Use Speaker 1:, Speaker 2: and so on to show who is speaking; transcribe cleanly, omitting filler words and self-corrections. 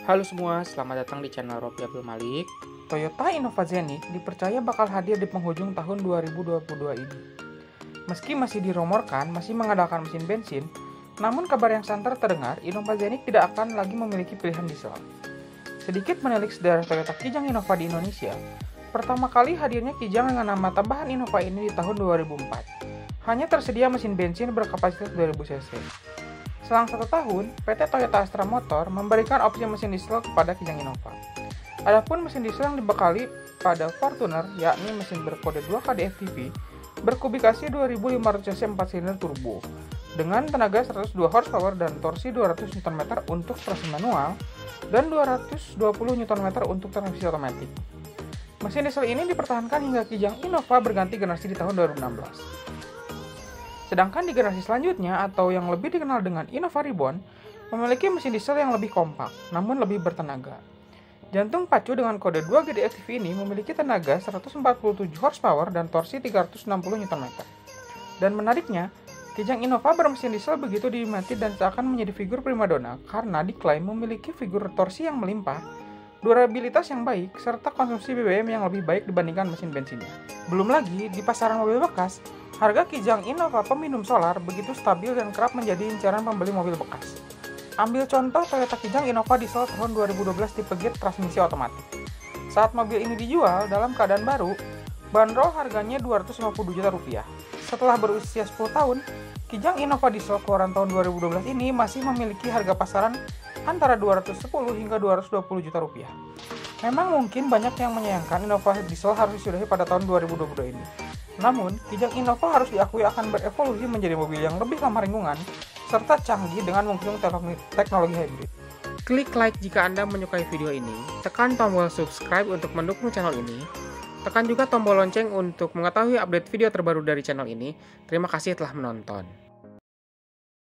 Speaker 1: Halo semua, selamat datang di channel Robi Abdul Malik. Toyota Innova Zenith dipercaya bakal hadir di penghujung tahun 2022 ini. Meski masih dirumorkan masih mengandalkan mesin bensin, namun kabar yang santer terdengar Innova Zenith tidak akan lagi memiliki pilihan diesel. Sedikit menilik sejarah Toyota Kijang Innova di Indonesia, pertama kali hadirnya Kijang dengan nama tambahan Innova ini di tahun 2004. Hanya tersedia mesin bensin berkapasitas 2000 cc. Selang 1 tahun, PT Toyota Astra Motor memberikan opsi mesin diesel kepada Kijang Innova. Adapun mesin diesel yang dibekali pada Fortuner, yakni mesin berkode 2KD FTV, berkubikasi 2500 cc 4 silinder turbo, dengan tenaga 102 horsepower dan torsi 200 Nm untuk transmisi manual, dan 220 Nm untuk transmisi otomatis. Mesin diesel ini dipertahankan hingga Kijang Innova berganti generasi di tahun 2016. Sedangkan di generasi selanjutnya atau yang lebih dikenal dengan Innova Reborn memiliki mesin diesel yang lebih kompak namun lebih bertenaga. Jantung pacu dengan kode 2GD FTV ini memiliki tenaga 147 horsepower dan torsi 360 Nm. Dan menariknya, Kijang Innova bermesin diesel begitu diminati dan seakan menjadi figur primadona karena diklaim memiliki figur torsi yang melimpah, durabilitas yang baik, serta konsumsi BBM yang lebih baik dibandingkan mesin bensinnya. Belum lagi, di pasaran mobil bekas, harga Kijang Innova peminum solar begitu stabil dan kerap menjadi incaran pembeli mobil bekas. Ambil contoh Toyota Kijang Innova diesel tahun 2012 tipe gear transmisi otomatis. Saat mobil ini dijual dalam keadaan baru, bandrol harganya Rp252 juta. Setelah berusia 10 tahun, Kijang Innova diesel keluaran tahun 2012 ini masih memiliki harga pasaran antara Rp210 hingga Rp220 juta. Memang mungkin banyak yang menyayangkan Innova diesel harus disudahi pada tahun 2022 ini. Namun, Kijang Innova harus diakui akan berevolusi menjadi mobil yang lebih ramah lingkungan, serta canggih dengan mengusung teknologi hybrid. Klik like jika Anda menyukai video ini, tekan tombol subscribe untuk mendukung channel ini, tekan juga tombol lonceng untuk mengetahui update video terbaru dari channel ini. Terima kasih telah menonton.